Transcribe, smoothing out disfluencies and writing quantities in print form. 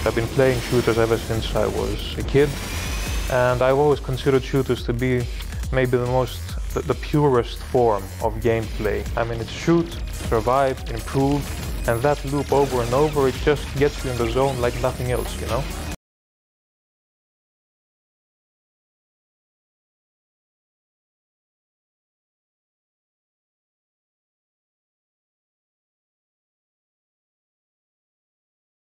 I've been playing shooters ever since I was a kid, and I've always considered shooters to be maybe the purest form of gameplay. I mean, it's shoot, survive, improve, and that loop over and over, it just gets you in the zone like nothing else, you know?